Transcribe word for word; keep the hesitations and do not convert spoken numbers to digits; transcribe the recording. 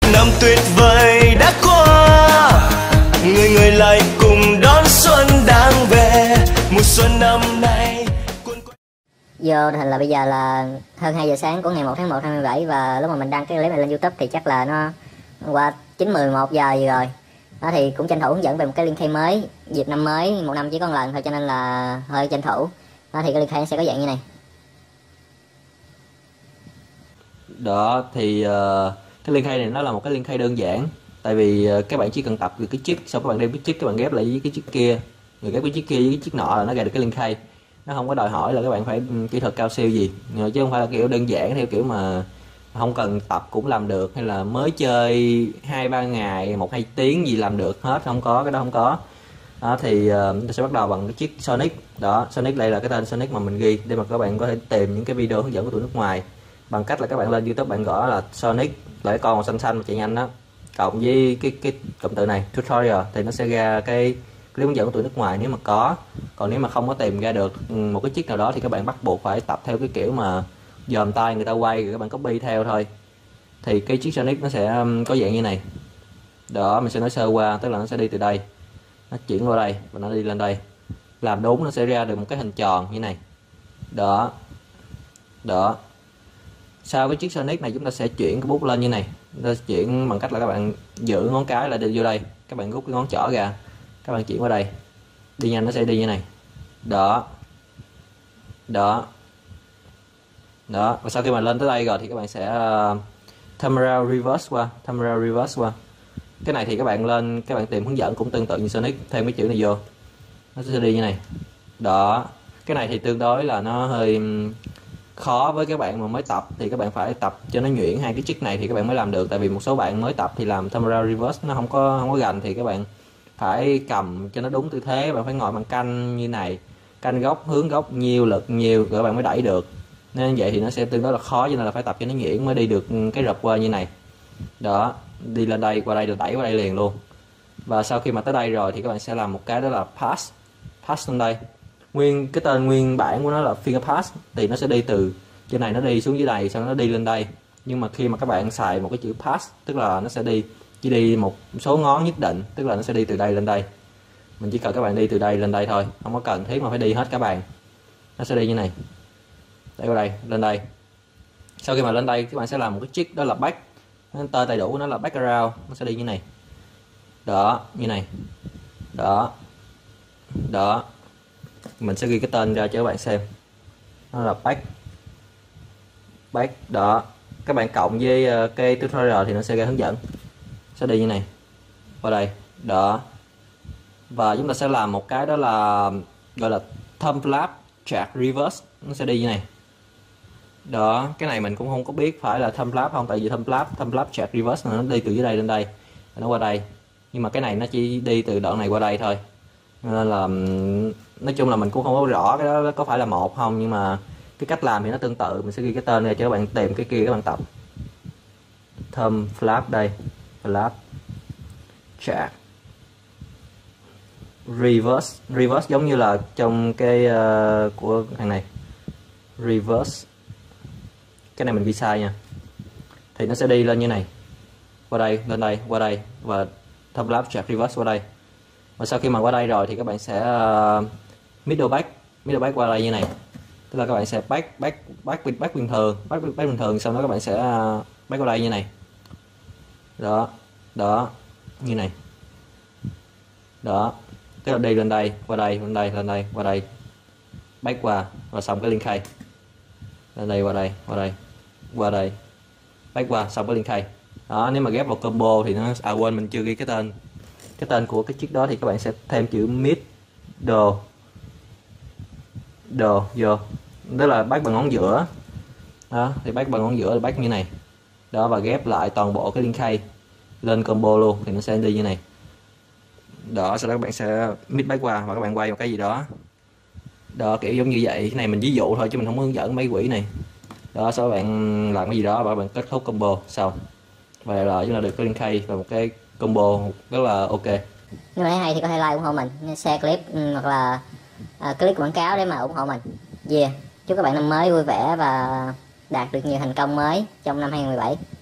Năm tuyệt vời đã qua, người người lại cùng đón xuân đang về. Mùa xuân năm nay Vô hình là bây giờ là hơn hai giờ sáng của ngày một tháng một năm hai mươi bảy, và lúc mà mình đăng cái clip này lên YouTube thì chắc là nó qua chín mười một giờ gì rồi. Đó thì cũng tranh thủ hướng dẫn về một cái liên khai mới dịp năm mới, một năm chỉ có một lần thôi cho nên là hơi tranh thủ. Đó thì cái liên khai sẽ có dạng như này. Đó thì uh, cái liên khai này nó là một cái liên khai đơn giản, tại vì uh, các bạn chỉ cần tập được cái chiếc, sau các bạn đem cái chiếc các bạn ghép lại với cái chiếc kia, rồi ghép cái chiếc kia với cái chiếc nọ là nó ra được cái liên khai. Nó không có đòi hỏi là các bạn phải kỹ thuật cao siêu gì, chứ không phải là kiểu đơn giản theo kiểu mà không cần tập cũng làm được, hay là mới chơi hai ba ngày một hai tiếng gì làm được hết, không có cái đó, không có. Đó thì uh, chúng ta sẽ bắt đầu bằng cái chiếc Sonic. Đó, Sonic đây là cái tên Sonic mà mình ghi để mà các bạn có thể tìm những cái video hướng dẫn của tụi nước ngoài bằng cách là các bạn lên YouTube, bạn gõ là Sonic là cái con màu xanh xanh mà chạy nhanh đó, cộng với cái cái cụm từ này tutorial thì nó sẽ ra cái clip hướng dẫn của tụi nước ngoài nếu mà có. Còn nếu mà không có tìm ra được một cái chiếc nào đó thì các bạn bắt buộc phải tập theo cái kiểu mà dòm tay người ta quay rồi các bạn copy theo thôi. Thì cái chiếc Sonic nó sẽ có dạng như này. Đó, mình sẽ nói sơ qua, tức là nó sẽ đi từ đây, nó chuyển qua đây và nó đi lên đây. Làm đúng nó sẽ ra được một cái hình tròn như này. Đó. Đó. Sau cái chiếc Sonic này chúng ta sẽ chuyển cái bút lên như này. Chúng ta chuyển bằng cách là các bạn giữ ngón cái là đi vô đây, các bạn rút cái ngón trỏ ra, các bạn chuyển qua đây, đi nhanh nó sẽ đi như này. Đó. Đó. Đó, và sau khi mà lên tới đây rồi thì các bạn sẽ uh, thumbnail reverse qua, thumbnail reverse qua. Cái này thì các bạn lên, các bạn tìm hướng dẫn cũng tương tự như Sonic, thêm cái chữ này vô, nó sẽ đi như này. Đó, cái này thì tương đối là nó hơi khó với các bạn mà mới tập, thì các bạn phải tập cho nó nhuyễn hai cái chiếc này thì các bạn mới làm được. Tại vì một số bạn mới tập thì làm thumbnail reverse nó không có không có gành, thì các bạn phải cầm cho nó đúng tư thế, bạn phải ngồi bằng canh như này, canh góc, hướng góc nhiều, lực nhiều rồi các bạn mới đẩy được. Nên vậy thì nó sẽ tương đối là khó, cho nên là phải tập cho nó nhuyễn mới đi được cái rập qua như này. Đó, đi lên đây, qua đây rồi đẩy qua đây liền luôn. Và sau khi mà tới đây rồi thì các bạn sẽ làm một cái đó là pass, pass lên đây. Nguyên cái tên nguyên bản của nó là finger pass, thì nó sẽ đi từ trên này nó đi xuống dưới đây, sau đó nó đi lên đây. Nhưng mà khi mà các bạn xài một cái chữ pass, tức là nó sẽ đi chỉ đi một số ngón nhất định, tức là nó sẽ đi từ đây lên đây. Mình chỉ cần các bạn đi từ đây lên đây thôi, không có cần thiết mà phải đi hết cả bàn. Nó sẽ đi như này, đây qua đây, lên đây. Sau khi mà lên đây các bạn sẽ làm một cái chiếc đó là back, tên đầy đủ của nó là background, nó sẽ đi như này. Đó, như này. Đó. Đó. Mình sẽ ghi cái tên ra cho các bạn xem. Nó là back. Back. Đó. Các bạn cộng với cái tutorial thì nó sẽ ra hướng dẫn. Sẽ đi như này. Qua đây. Đó. Và chúng ta sẽ làm một cái đó là gọi là thumb flap track reverse, nó sẽ đi như này. Đó, cái này mình cũng không có biết phải là thumb flap không, tại vì thumb flap, thumb flap track reverse nó đi từ dưới đây lên đây, nó qua đây. Nhưng mà cái này nó chỉ đi từ đoạn này qua đây thôi. Nên là nói chung là mình cũng không có rõ cái đó có phải là một không, nhưng mà cái cách làm thì nó tương tự. Mình sẽ ghi cái tên này cho các bạn tìm cái kia các bạn tập. Thumb flap đây, flap track reverse, reverse giống như là trong cái uh, của thằng này reverse, cái này mình ghi sai nha, thì nó sẽ đi lên như này, qua đây, lên đây, qua đây, và thumb flap track reverse qua đây. Và sau khi mà qua đây rồi thì các bạn sẽ uh, middle back, middle back qua đây như này, tức là các bạn sẽ back back back back bình thường, back back bình thường, sau đó các bạn sẽ uh, back qua đây như này. Đó, đó, như này. Đó, tức là đi lên đây, qua đây, lên đây, lên đây, qua đây, back qua, và xong cái liên khai. Lên đây, qua đây, qua đây, qua đây, back qua, xong cái liên khai. Đó, nếu mà ghép vào combo thì nó, à quên mình chưa ghi cái tên, cái tên của cái chiếc đó, thì các bạn sẽ thêm chữ mid đồ đồ vô, tức là back bằng ngón giữa. Đó, thì back bằng ngón giữa là back như này. Đó, và ghép lại toàn bộ cái liên khai lên combo luôn thì nó sẽ đi như này. Đó, sau đó các bạn sẽ mid back qua và các bạn quay một cái gì đó. Đó, kiểu giống như vậy. Cái này mình ví dụ thôi chứ mình không hướng dẫn mấy quỷ này. Đó, sau đó bạn làm cái gì đó và các bạn kết thúc combo xong. Và là chúng ta được cái liên khai và một cái combo rất là ok. Nếu thấy hay thì có thể like ủng hộ mình, share clip hoặc là uh, click quảng cáo để mà ủng hộ mình. Yeah. Chúc các bạn năm mới vui vẻ và đạt được nhiều thành công mới trong năm hai không một bảy.